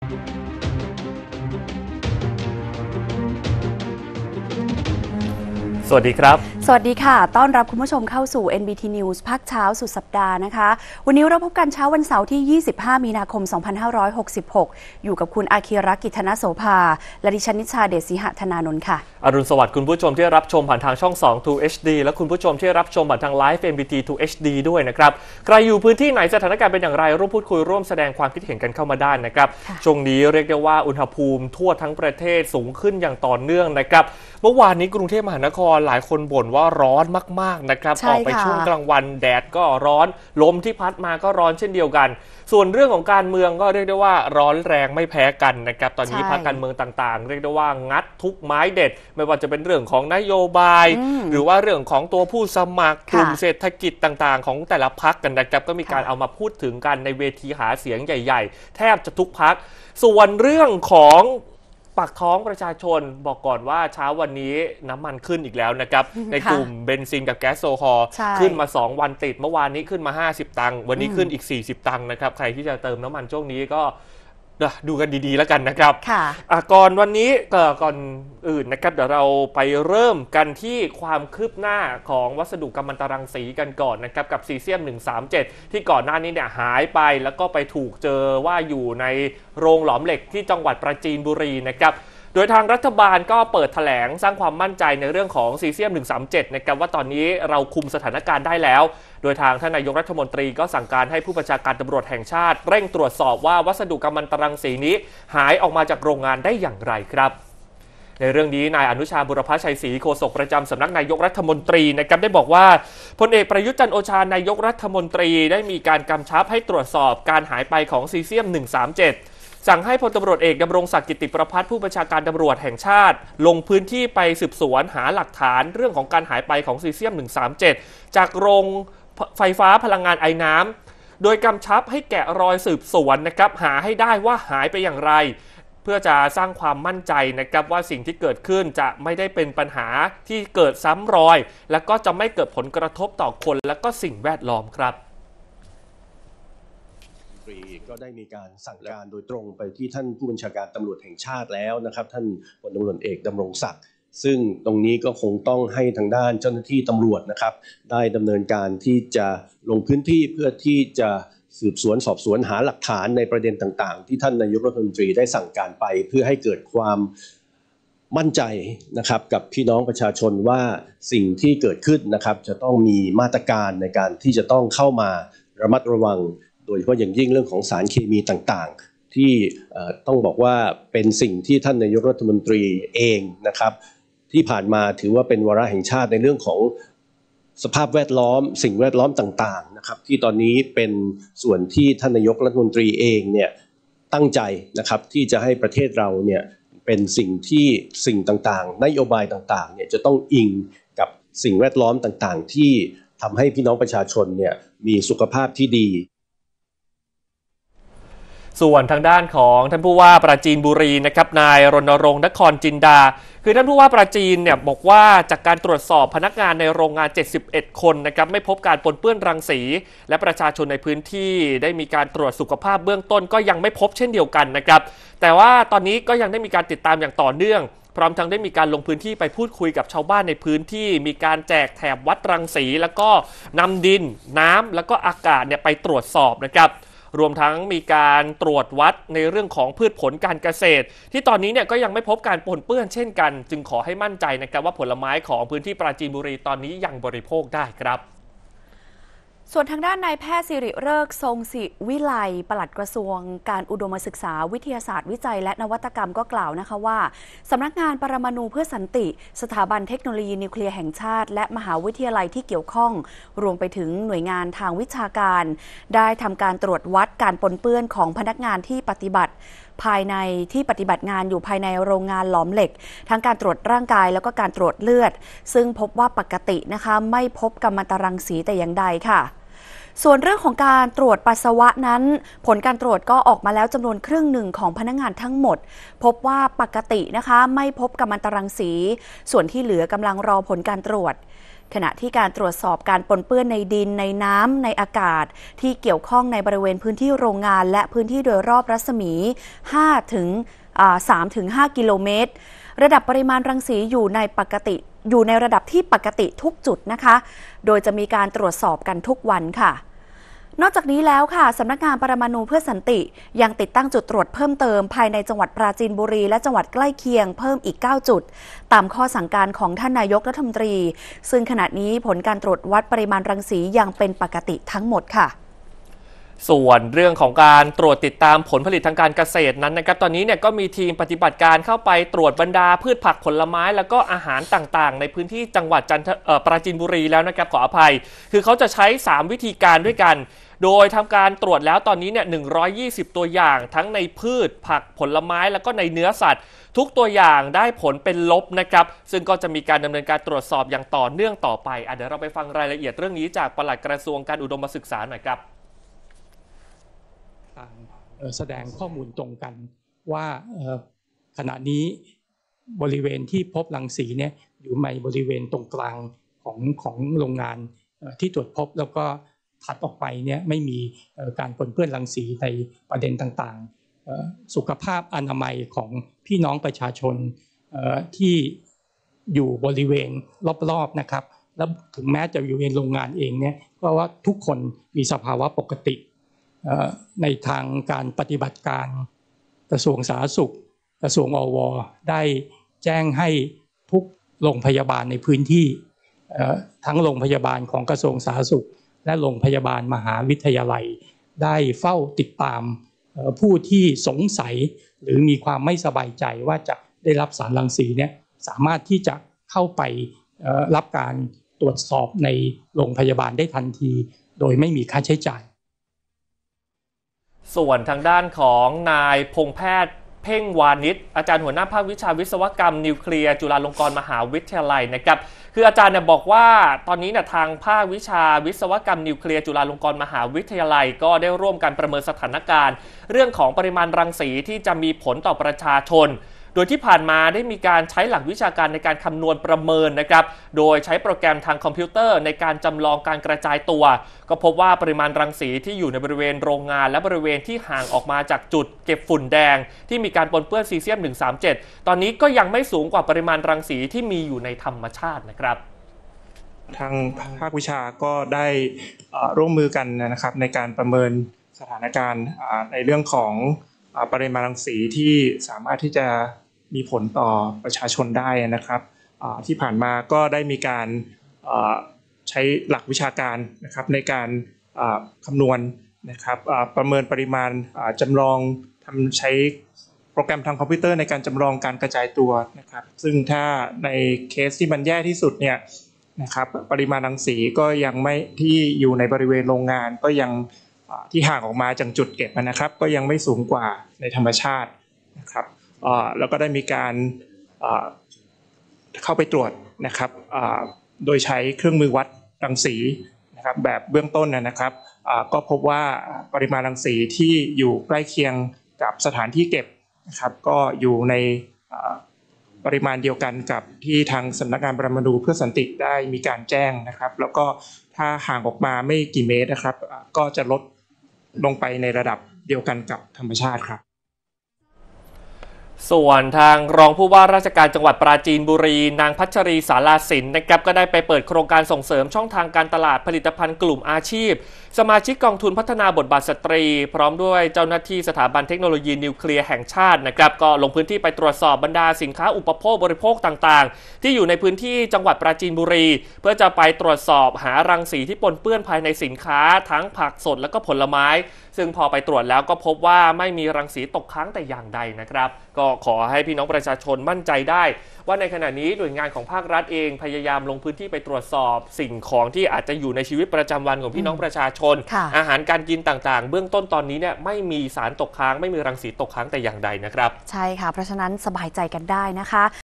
สวัสดีครับสวัสดีค่ะต้อนรับคุณผู้ชมเข้าสู่ NBT News ภาคเช้าสุดสัปดาห์นะคะวันนี้เราพบกันเช้าวันเสาร์ที่25มีนาคม2566อยู่กับคุณอาคีรกิจธนโสภาและดิฉันนิชาเดชศรีหธนานนท์ค่ะอรุณสวัสดิ์คุณผู้ชมที่รับชมผ่านทางช่อง2 True HD และคุณผู้ชมที่รับชมผ่านทางไลฟ์ NBT True HD ด้วยนะครับใครอยู่พื้นที่ไหนสถานการณ์เป็นอย่างไรร่วมพูดคุยร่วมแสดงความคิดเห็นกันเข้ามาได้นะครับช่วงนี้เรียกได้ว่าอุณหภูมิทั่วทั้งประเทศสูงขึ้นอย่างต่อเนื่องนะครับเมื่อวานนี้กรุงเทพมหานครหลายคนบ่นว่าร้อนมากๆนะครับออกไปช่วงกลางวันแดดก็ร้อนลมที่พัดมาก็ร้อนเช่นเดียวกันส่วนเรื่องของการเมืองก็เรียกได้ว่าร้อนแรงไม่แพ้กันนะครับตอนนี้พรรคการเมืองต่างๆเรียกได้ว่างัดทุกไม้เด็ดไม่ว่าจะเป็นเรื่องของนโยบายหรือว่าเรื่องของตัวผู้สมัครกลุ่มเศรษฐกิจต่างๆของแต่ละพรรคกันนะครับก็มีการเอามาพูดถึงกันในเวทีหาเสียงใหญ่ๆแทบจะทุกพรรคส่วนเรื่องของปากท้องประชาชนบอกก่อนว่าเช้าวันนี้น้ำมันขึ้นอีกแล้วนะครับในกลุ่มเบนซินกับแก๊สโซฮอล์ขึ้นมา2วันติดเมื่อวานนี้ขึ้นมา50ตังค์วันนี้ขึ้นอีก40ตังค์นะครับใครที่จะเติมน้ำมันช่วงนี้ก็ดูกันดีๆแล้วกันนะครับก่อนวันนี้ก่อนอื่นนะครับเดี๋ยวเราไปเริ่มกันที่ความคืบหน้าของวัสดุกัมมันตรังสีกันก่อนนะครับกับซีเซียม137ที่ก่อนหน้านี้เนี่ยหายไปแล้วก็ไปถูกเจอว่าอยู่ในโรงหลอมเหล็กที่จังหวัดปราจีนบุรีนะครับโดยทางรัฐบาลก็เปิดแถลงสร้างความมั่นใจในเรื่องของซีเซียม137นะครับว่าตอนนี้เราคุมสถานการณ์ได้แล้วโดยทางท่านนายกรัฐมนตรีก็สั่งการให้ผู้บัญชาการตำรวจแห่งชาติเร่งตรวจสอบว่าวัสดุกัมมันตรังสีนี้หายออกมาจากโรงงานได้อย่างไรครับในเรื่องนี้นายอนุชาบุรพชัยศรีโฆษกประจำสำนักนายกรัฐมนตรีนะครับได้บอกว่าพลเอกประยุทธ์จันทร์โอชานายกรัฐมนตรีได้มีการกำชับให้ตรวจสอบการหายไปของซีเซียม137สั่งให้พลตำรวจเอกดำรงศักดิ์กิติประภัสผู้บัญชาการตำรวจแห่งชาติลงพื้นที่ไปสืบสวนหาหลักฐานเรื่องของการหายไปของซีเซียม137จากโรงไฟฟ้าพลังงานไอน้ำโดยกำชับให้แกะรอยสืบสวนนะครับหาให้ได้ว่าหายไปอย่างไรเพื่อจะสร้างความมั่นใจนะครับว่าสิ่งที่เกิดขึ้นจะไม่ได้เป็นปัญหาที่เกิดซ้ำรอยและก็จะไม่เกิดผลกระทบต่อคนและก็สิ่งแวดล้อมครับก็ได้มีการสั่งการโดยตรงไปที่ท่านผู้บัญชาการตำรวจแห่งชาติแล้วนะครับท่านพลตำรวจเอกดำรงศักดิ์ซึ่งตรงนี้ก็คงต้องให้ทางด้านเจ้าหน้าที่ตำรวจนะครับได้ดำเนินการที่จะลงพื้นที่เพื่อที่จะสืบสวนสอบสวนหาหลักฐานในประเด็นต่างๆที่ท่านนายกรัฐมนตรีได้สั่งการไปเพื่อให้เกิดความมั่นใจนะครับกับพี่น้องประชาชนว่าสิ่งที่เกิดขึ้นนะครับจะต้องมีมาตรการในการที่จะต้องเข้ามาระมัดระวังโดยเฉพาะอย่างยิ่งเรื่องของสารเคมีต่างๆที่ต้องบอกว่าเป็นสิ่งที่ท่านนายกรัฐมนตรีเองนะครับที่ผ่านมาถือว่าเป็นวาระแห่งชาติในเรื่องของสภาพแวดล้อมสิ่งแวดล้อมต่างๆนะครับที่ตอนนี้เป็นส่วนที่ท่านนายกรัฐมนตรีเองเนี่ยตั้งใจนะครับที่จะให้ประเทศเราเนี่ยเป็นสิ่งต่างๆนโยบายต่างๆเนี่ยจะต้องอิงกับสิ่งแวดล้อมต่างๆที่ทำให้พี่น้องประชาชนเนี่ยมีสุขภาพที่ดีส่วนทางด้านของท่านผู้ว่าปราจีนบุรีนะครับนายรณรงค์นครจินดาคือท่านผู้ว่าปราจีนเนี่ยบอกว่าจากการตรวจสอบพนักงานในโรงงาน71คนนะครับไม่พบการปนเปื้อนรังสีและประชาชนในพื้นที่ได้มีการตรวจสุขภาพเบื้องต้นก็ยังไม่พบเช่นเดียวกันนะครับแต่ว่าตอนนี้ก็ยังได้มีการติดตามอย่างต่อเนื่องพร้อมทั้งได้มีการลงพื้นที่ไปพูดคุยกับชาวบ้านในพื้นที่มีการแจกแถบวัดรังสีแล้วก็นำดินน้ำแล้วก็อากาศเนี่ยไปตรวจสอบนะครับรวมทั้งมีการตรวจวัดในเรื่องของพืชผลการเกษตรที่ตอนนี้เนี่ยก็ยังไม่พบการปนเปื้อนเช่นกันจึงขอให้มั่นใจนะครับว่าผลไม้ของพื้นที่ปราจีนบุรีตอนนี้ยังบริโภคได้ครับส่วนทางด้านนายแพทย์สิริฤกษ์ทรงศิวิไลปลัดกระทรวงการอุดมศึกษาวิทยาศาสตร์วิจัยและนวัตกรรมก็กล่าวนะคะว่าสำนักงานปรมาณูเพื่อสันติสถาบันเทคโนโลยีนิวเคลียร์แห่งชาติและมหาวิทยาลัยที่เกี่ยวข้องรวมไปถึงหน่วยงานทางวิชาการได้ทำการตรวจวัดการปนเปื้อนของพนักงานที่ปฏิบัติงานอยู่ภายในโรงงานหลอมเหล็กทั้งการตรวจร่างกายแล้วก็การตรวจเลือดซึ่งพบว่าปกตินะคะไม่พบกัมมันตรังสีแต่อย่างใดค่ะส่วนเรื่องของการตรวจปัสสาวะนั้นผลการตรวจก็ออกมาแล้วจำนวนครึ่งหนึ่งของพนักงานทั้งหมดพบว่าปกตินะคะไม่พบกัมมันตรังสีส่วนที่เหลือกำลังรอผลการตรวจขณะที่การตรวจสอบการปนเปื้อนในดินในน้ำในอากาศที่เกี่ยวข้องในบริเวณพื้นที่โรงงานและพื้นที่โดยรอบรัศมี 3-5 กิโลเมตรระดับปริมาณรังสีอยู่ในระดับที่ปกติทุกจุดนะคะโดยจะมีการตรวจสอบกันทุกวันค่ะนอกจากนี้แล้วค่ะสำนักงานปรมาณูเพื่อสันติยังติดตั้งจุดตรวจเพิ่มเติมภายในจังหวัดปราจีนบุรีและจังหวัดใกล้เคียงเพิ่มอีก9จุดตามข้อสั่งการของท่านนายกรัฐมนตรีซึ่งขณะนี้ผลการตรวจวัดปริมาณรังสียังเป็นปกติทั้งหมดค่ะส่วนเรื่องของการตรวจติดตามผลผลิตทางการเกษตรนั้นนะครับตอนนี้เนี่ยก็มีทีมปฏิบัติการเข้าไปตรวจบรรดาพืชผักผลไม้แล้วก็อาหารต่างๆในพื้นที่จังหวัดปราจีนบุรีแล้วนะครับขออภัยคือเขาจะใช้3วิธีการด้วยกันโดยทำการตรวจแล้วตอนนี้เนี่ย120ตัวอย่างทั้งในพืชผักผลไม้แล้วก็ในเนื้อสัตว์ทุกตัวอย่างได้ผลเป็นลบนะครับซึ่งก็จะมีการดำเนินการตรวจสอบอย่างต่อเนื่องต่อไปเดี๋ยวเราไปฟังรายละเอียดเรื่องนี้จากปลัดกระทรวงการอุดมศึกษาหน่อยครับแสดงข้อมูลตรงกันว่าขณะนี้บริเวณที่พบรังสีเนี่ยอยู่ในบริเวณตรงกลางของโรงงานที่ตรวจพบแล้วก็ถัดออกไปเนี่ยไม่มีการปนเปื้อนรังสีในประเด็นต่างๆสุขภาพอนามัยของพี่น้องประชาชนที่อยู่บริเวณรอบๆนะครับแล้วถึงแม้จะอยู่ในโรงงานเองเนี่ยก็ว่าทุกคนมีสภาวะปกติในทางการปฏิบัติการกระทรวงสาธารณสุขกระทรวงอว.ได้แจ้งให้ทุกโรงพยาบาลในพื้นที่ทั้งโรงพยาบาลของกระทรวงสาธารณสุขและโรงพยาบาลมหาวิทยาลัยได้เฝ้าติดตามผู้ที่สงสัยหรือมีความไม่สบายใจว่าจะได้รับสารรังสีเนี่ยสามารถที่จะเข้าไปรับการตรวจสอบในโรงพยาบาลได้ทันทีโดยไม่มีค่าใช้จ่ายส่วนทางด้านของนายพงษ์แพทย์เพ่งวานิชอาจารย์หัวหน้าภาควิชาวิศวกรรมนิวเคลียร์จุฬาลงกรณ์มหาวิทยาลัยนะครับคืออาจารย์เนี่ยบอกว่าตอนนี้เนี่ยทางภาควิชาวิศวกรรมนิวเคลียร์จุฬาลงกรณ์มหาวิทยาลัยก็ได้ร่วมกันประเมินสถานการณ์เรื่องของปริมาณรังสีที่จะมีผลต่อประชาชนโดยที่ผ่านมาได้มีการใช้หลักวิชาการในการคำนวณประเมินนะครับโดยใช้โปรแกรมทางคอมพิวเตอร์ในการจำลองการกระจายตัวก็พบว่าปริมาณรังสีที่อยู่ในบริเวณโรงงานและบริเวณที่ห่างออกมาจากจุดเก็บฝุ่นแดงที่มีการปนเปื้อนซีเซียม137ตอนนี้ก็ยังไม่สูงกว่าปริมาณรังสีที่มีอยู่ในธรรมชาตินะครับทางภาควิชาก็ได้ร่วมมือกันนะครับในการประเมินสถานการณ์ในเรื่องของปริมาณรังสีที่สามารถที่จะมีผลต่อประชาชนได้นะครับที่ผ่านมาก็ได้มีการใช้หลักวิชาการนะครับในการคำนวณนะครับประเมินปริมาณจำลองใช้โปรแกรมทางคอมพิวเตอร์ในการจำลองการกระจายตัวนะครับซึ่งถ้าในเคสที่มันแย่ที่สุดเนี่ยนะครับปริมาณรังสีก็ยังไม่ที่อยู่ในบริเวณโรงงานก็ยังที่ห่างออกมาจากจุดเก็บนะครับก็ยังไม่สูงกว่าในธรรมชาตินะครับแล้วก็ได้มีการเข้าไปตรวจนะครับโดยใช้เครื่องมือวัดรังสีนะครับแบบเบื้องต้นนะครับก็พบว่าปริมาณรังสีที่อยู่ใกล้เคียงกับสถานที่เก็บนะครับก็อยู่ในปริมาณเดียวกันกับที่ทางสำนักงานปรมาณูเพื่อสันติได้มีการแจ้งนะครับแล้วก็ถ้าห่างออกมาไม่กี่เมตรนะครับก็จะลดลงไปในระดับเดียวกันกับธรรมชาติครับส่วนทางรองผู้ว่าราชการจังหวัดปราจีนบุรีนางพัชรีสาราสินนะครับก็ได้ไปเปิดโครงการส่งเสริมช่องทางการตลาดผลิตภัณฑ์กลุ่มอาชีพสมาชิกกองทุนพัฒนาบทบาทสตรีพร้อมด้วยเจ้าหน้าที่สถาบันเทคโนโลยีนิวเคลียร์แห่งชาตินะครับก็ลงพื้นที่ไปตรวจสอบบรรดาสินค้าอุปโภคบริโภคต่างๆที่อยู่ในพื้นที่จังหวัดปราจีนบุรีเพื่อจะไปตรวจสอบหารังสีที่ปนเปื้อนภายในสินค้าทั้งผักสดและก็ผลไม้ซึ่งพอไปตรวจแล้วก็พบว่าไม่มีรังสีตกค้างแต่อย่างใดนะครับก็ขอให้พี่น้องประชาชนมั่นใจได้ว่าในขณะนี้หน่วยงานของภาครัฐเองพยายามลงพื้นที่ไปตรวจสอบสิ่งของที่อาจจะอยู่ในชีวิตประจำวันของพี่น้องประชาชนอาหารการกินต่างๆเบื้องต้นตอนนี้เนี่ยไม่มีสารตกค้างไม่มีรังสีตกค้างแต่อย่างใดนะครับใช่ค่ะเพราะฉะนั้นสบายใจกันได้นะคะ